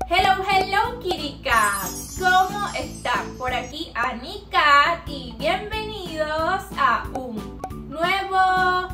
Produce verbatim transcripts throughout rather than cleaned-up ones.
Hello, hello Kitty Cats, ¿cómo están? Por aquí Anicat y bienvenidos a un nuevo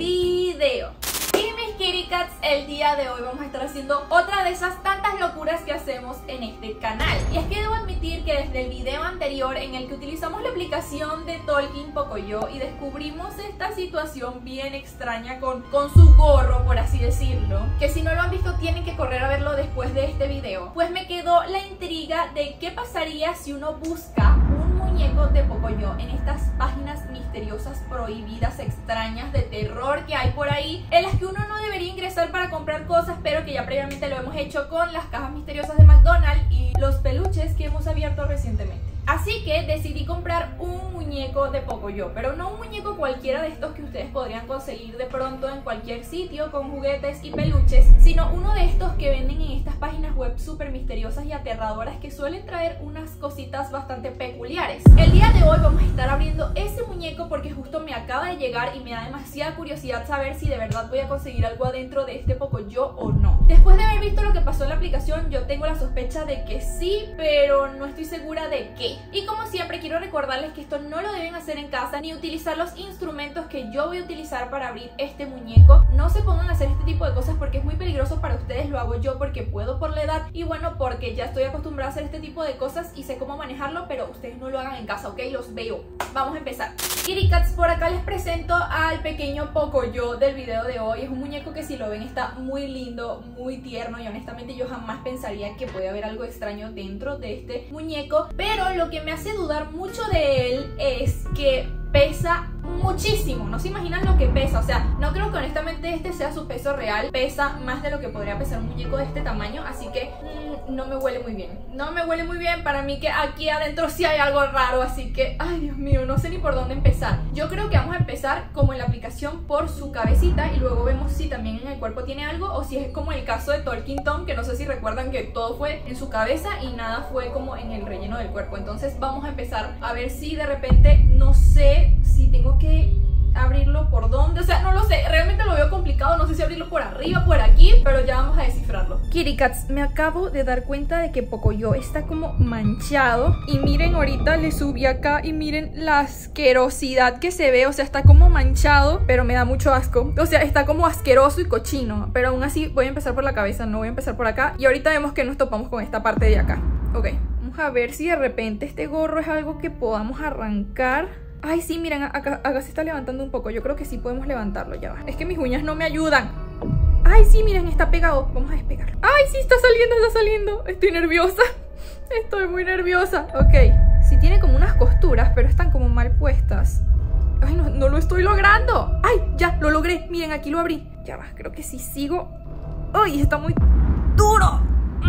video. Y mis Kitty Cats, el día de hoy vamos a estar haciendo otra de esas tantas locuras que hacemos en este canal. Y es que debo admitir que desde el video anterior en el que utilizamos la aplicación de Talking Pocoyo y descubrimos esta situación bien extraña con, con su gorro, por así decirlo, que si no lo han visto tienen que correr a verlo después de este video, pues me quedó la intriga de qué pasaría si uno busca un muñeco de Pocoyo en estas páginas misteriosas, prohibidas, extrañas, de terror que hay por ahí, en las que uno no debería ingresar para comprar cosas, pero que ya previamente lo hemos hecho con las cajas misteriosas de McDonald's y los peluches que hemos abierto recientemente. Así que decidí comprar un muñeco de Pocoyo, pero no un muñeco cualquiera de estos que ustedes podrían conseguir de pronto en cualquier sitio con juguetes y peluches, sino uno de estos que venden en estas páginas web súper misteriosas y aterradoras que suelen traer unas cositas bastante peculiares. El día de hoy vamos a estar abriendo ese muñeco porque justo me acaba de llegar y me da demasiada curiosidad saber si de verdad voy a conseguir algo adentro de este Pocoyo o no. Después de haber visto lo que pasó en la aplicación, yo tengo la sospecha de que sí, pero no estoy segura de qué. Y como siempre quiero recordarles que esto no lo deben hacer en casa ni utilizar los instrumentos que yo voy a utilizar para abrir este muñeco. No se pongan a hacer este tipo de cosas porque es muy peligroso para ustedes. Lo hago yo porque puedo por la edad y bueno, porque ya estoy acostumbrada a hacer este tipo de cosas y sé cómo manejarlo, pero ustedes no lo hagan en casa, ¿ok? Los veo. Vamos a empezar. Kitty Cats, por acá les presento al pequeño Pocoyo del video de hoy. Es un muñeco que si lo ven está muy lindo, muy tierno y honestamente yo jamás pensaría que puede haber algo extraño dentro de este muñeco, pero lo que me hace dudar mucho de él es que pesa muchísimo. No se imaginan lo que pesa, o sea, no creo que honestamente este sea su peso real. Pesa más de lo que podría pesar un muñeco de este tamaño, así que mmm, no me huele muy bien. No me huele muy bien, para mí que aquí adentro sí hay algo raro, así que, ay Dios mío, no sé ni por dónde empezar. Yo creo que vamos a empezar como en la aplicación por su cabecita y luego vemos si también en el cuerpo tiene algo o si es como el caso de Talking Tom, que no sé si recuerdan que todo fue en su cabeza y nada fue como en el relleno del cuerpo. Entonces vamos a empezar a ver si de repente, no sé si tengo que abrirlo por dónde, o sea, no lo sé, realmente lo veo complicado, no sé si abrirlo por arriba, por aquí, pero ya vamos a descifrarlo. Kitty Cats, me acabo de dar cuenta de que Pocoyo está como manchado y miren, ahorita le subí acá y miren la asquerosidad que se ve, o sea, está como manchado, pero me da mucho asco, o sea, está como asqueroso y cochino, pero aún así voy a empezar por la cabeza, no voy a empezar por acá y ahorita vemos que nos topamos con esta parte de acá. Ok, vamos a ver si de repente este gorro es algo que podamos arrancar. Ay, sí, miren, acá, acá se está levantando un poco. Yo creo que sí podemos levantarlo, ya va. Es que mis uñas no me ayudan. Ay, sí, miren, está pegado. Vamos a despegar. Ay, sí, está saliendo, está saliendo. Estoy nerviosa. Estoy muy nerviosa. Ok, sí tiene como unas costuras, pero están como mal puestas. Ay, no, no lo estoy logrando. Ay, ya, lo logré. Miren, aquí lo abrí. Ya va, creo que sí sigo. Ay, está muy duro.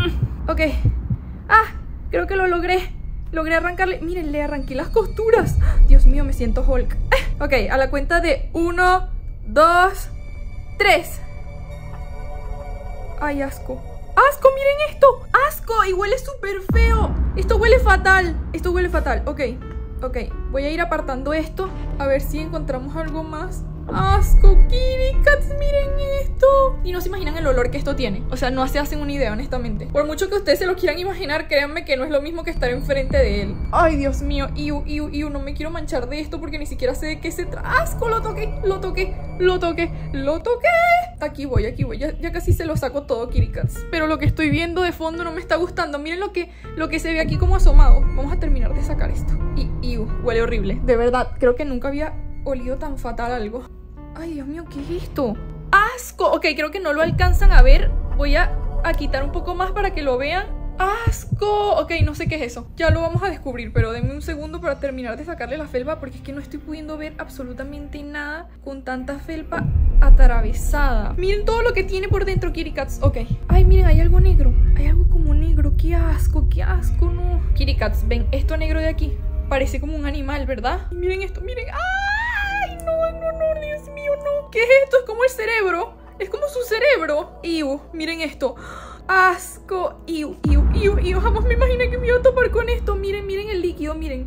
Ok. Ah, creo que lo logré. Logré arrancarle, miren, le arranqué las costuras. Dios mío, me siento Hulk. Ok, a la cuenta de uno, dos, tres. Ay, asco. ¡Asco! ¡Miren esto! ¡Asco! Y huele súper feo. Esto huele fatal. Esto huele fatal. Ok, ok. Voy a ir apartando esto. A ver si encontramos algo más. ¡Asco! Kitty Cats, miren esto. Y no se imaginan el olor que esto tiene. O sea, no se hacen una idea, honestamente. Por mucho que ustedes se lo quieran imaginar, créanme que no es lo mismo que estar enfrente de él. Ay, Dios mío, iu, iu, iu. No me quiero manchar de esto porque ni siquiera sé de qué se trata. ¡Asco! Lo toqué, lo toqué, lo toqué, lo toqué. Aquí voy, aquí voy, ya, ya casi se lo saco todo, Kitty Cats. Pero lo que estoy viendo de fondo no me está gustando. Miren lo que, lo que se ve aquí como asomado. Vamos a terminar de sacar esto. Y, iu, huele horrible. De verdad, creo que nunca había olido tan fatal algo. Ay, Dios mío, ¿qué es esto? ¡Asco! Ok, creo que no lo alcanzan a ver. Voy a, a quitar un poco más para que lo vean. ¡Asco! Ok, no sé qué es eso. Ya lo vamos a descubrir, pero denme un segundo para terminar de sacarle la felpa porque es que no estoy pudiendo ver absolutamente nada con tanta felpa atravesada. Miren todo lo que tiene por dentro, Kitty Cats. Ok. Ay, miren, hay algo negro. Hay algo como negro. ¡Qué asco! ¡Qué asco! No. Kitty Cats, ven esto negro de aquí. Parece como un animal, ¿verdad? Y miren esto, miren. ¡Ay, no, no, no! Dios mío, no. ¿Qué es esto? Es como el cerebro. Es como su cerebro. Iu, miren esto. Asco. Iu, iu, iu, iu. Jamás me imaginé que me iba a topar con esto. Miren, miren el líquido, miren.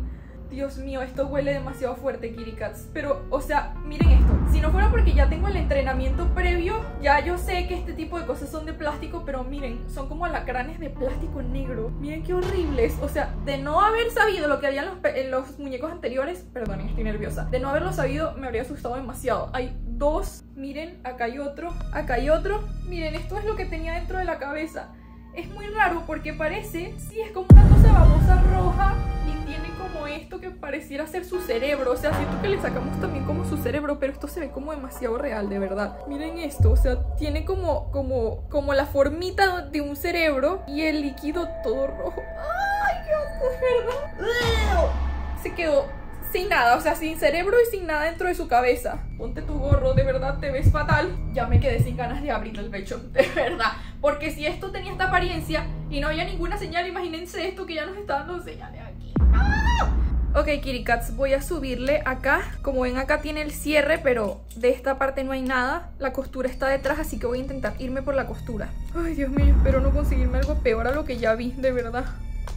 Dios mío, esto huele demasiado fuerte, Kitty Cats. Pero, o sea, miren esto. Si no fuera porque ya tengo el entrenamiento previo, ya yo sé que este tipo de cosas son de plástico, pero miren, son como alacranes de plástico negro. Miren qué horribles. O sea, de no haber sabido lo que había en los, en los muñecos anteriores, perdonen, estoy nerviosa. De no haberlo sabido, me habría asustado demasiado. Hay dos, miren, acá hay otro, acá hay otro. Miren, esto es lo que tenía dentro de la cabeza. Es muy raro porque parece, sí, es como una cosa babosa roja y tiene como esto que pareciera ser su cerebro. O sea, siento que le sacamos también como su cerebro, pero esto se ve como demasiado real, de verdad. Miren esto, o sea, tiene como, como, como la formita de un cerebro y el líquido todo rojo. ¡Ay, qué asco, es verdad! Se quedó sin nada, o sea, sin cerebro y sin nada dentro de su cabeza. Ponte tu gorro, de verdad te ves fatal. Ya me quedé sin ganas de abrir el pecho, de verdad. Porque si esto tenía esta apariencia y no había ninguna señal, imagínense esto que ya nos está dando señales aquí. ¡Ah! Ok, Kitty Cats, voy a subirle acá. Como ven, acá tiene el cierre, pero de esta parte no hay nada. La costura está detrás, así que voy a intentar irme por la costura. Ay, Dios mío, espero no conseguirme algo peor a lo que ya vi, de verdad.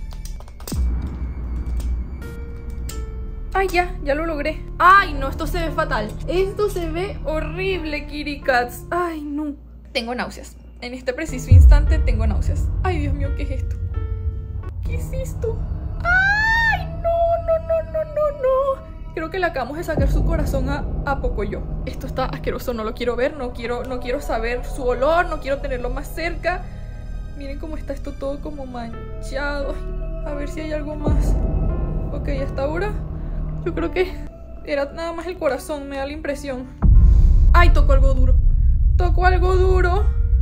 Ay, ya, ya lo logré. Ay, no, esto se ve fatal. Esto se ve horrible, Kitty Cats. Ay, no. Tengo náuseas. En este preciso instante tengo náuseas. Ay, Dios mío, ¿qué es esto? ¿Qué es esto? Ay, no, no, no, no, no, no. Creo que le acabamos de sacar su corazón a, a Pocoyo. Esto está asqueroso, no lo quiero ver. No quiero, no quiero saber su olor, no quiero tenerlo más cerca. Miren cómo está esto todo como manchado. A ver si hay algo más. Ok, hasta ahora yo creo que era nada más el corazón, me da la impresión. Ay, tocó algo duro. Tocó algo duro.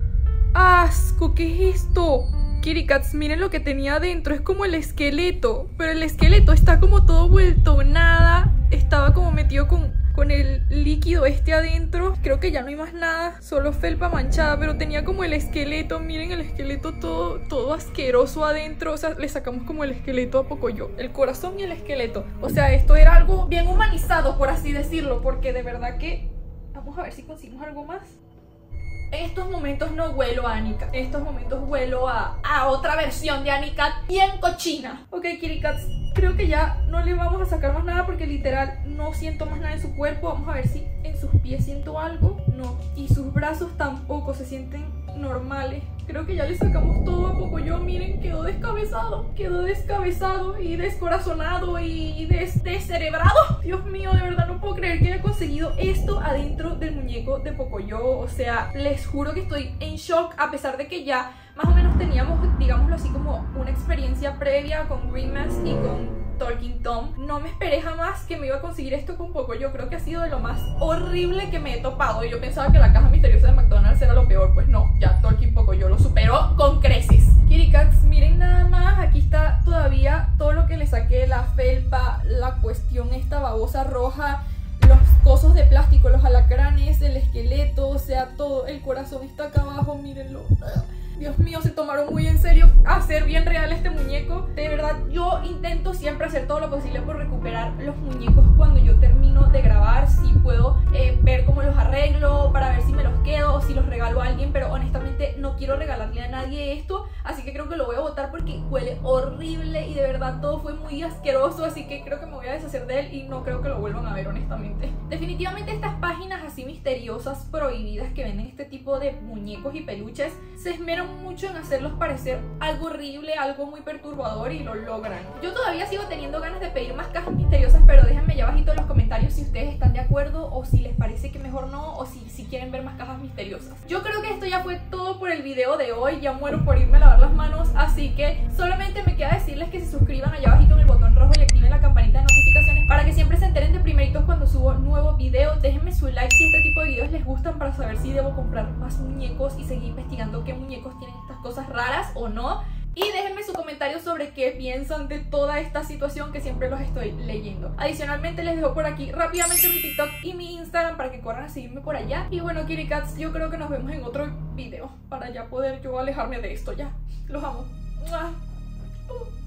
¡Asco! ¿Qué es esto? Kitty Cats, miren lo que tenía adentro. Es como el esqueleto. Pero el esqueleto está como todo vuelto nada. Estaba como metido con, con el líquido este adentro. Creo que ya no hay más nada. Solo felpa manchada. Pero tenía como el esqueleto. Miren el esqueleto todo, todo asqueroso adentro. O sea, le sacamos como el esqueleto a Pocoyo. El corazón y el esqueleto. O sea, esto era algo bien humanizado, por así decirlo. Porque de verdad que... Vamos a ver si conseguimos algo más. En estos momentos no huelo a Annika. En estos momentos huelo a, a otra versión de Annika bien cochina. Ok, Kitty Cats, creo que ya no le vamos a sacar más nada porque literal no siento más nada en su cuerpo. Vamos a ver si en sus pies siento algo. No. Y sus brazos tampoco se sienten normales. Creo que ya le sacamos todo a Pocoyo. Miren, quedó descabezado. Quedó descabezado y descorazonado y des descerebrado. Dios mío, de verdad no puedo creer que haya conseguido esto adentro del muñeco de Pocoyo. O sea, les juro que estoy en shock, a pesar de que ya más o menos teníamos, digámoslo así, como una experiencia previa con Grimace y con Talking Tom. No me esperé jamás que me iba a conseguir esto con Pocoyo. Creo que ha sido de lo más horrible que me he topado. Y yo pensaba que la caja misteriosa de McDonald's era lo peor. Pues no, ya Talking Pocoyo lo superó con creces. Kitty Cats, miren nada más. Aquí está todavía todo lo que le saqué. La felpa, la cuestión esta babosa roja, los cosos de plástico, los alacranes, el esqueleto, o sea, todo. El corazón está acá abajo, mírenlo. Dios mío, se tomaron muy en serio hacer bien real este muñeco. De verdad, yo intento siempre hacer todo lo posible por recuperar los muñecos cuando yo termino de grabar. Si puedo eh, ver cómo los arreglo, para ver si me los quedo o si los regalo a alguien. Pero honestamente no quiero regalarle a nadie esto, así que creo que lo voy a botar porque huele horrible y de verdad todo fue muy asqueroso. Así que creo que me voy a deshacer de él y no creo que lo vuelvan a ver, honestamente. Definitivamente estas páginas así misteriosas, prohibidas, que venden este tipo de muñecos y peluches, se esmeran mucho en hacerlos parecer algo horrible, algo muy perturbador, y lo logran. Yo todavía sigo teniendo ganas de pedir más cajas misteriosas, pero déjenme allá abajito en los comentarios si ustedes están de acuerdo o si les parece que mejor no, o si, si quieren ver más cajas misteriosas. Yo creo que esto ya fue todo por el video de hoy. Ya muero por irme a lavar las manos, así que solamente me queda decirles que se suscriban allá abajito en el botón rojo y activen la campanita de notificaciones para que siempre se enteren de primeritos cuando subo nuevo video. Déjenme su like si este tipo de videos les gustan, para saber si debo comprar más muñecos y seguir investigando qué muñecos tienen estas cosas raras o no. Y déjenme su comentario sobre qué piensan de toda esta situación, que siempre los estoy leyendo. Adicionalmente les dejo por aquí rápidamente mi TikTok y mi Instagram para que corran a seguirme por allá. Y bueno, Kitty Cats, yo creo que nos vemos en otro video para ya poder yo alejarme de esto ya. Los amo. ¡Mua!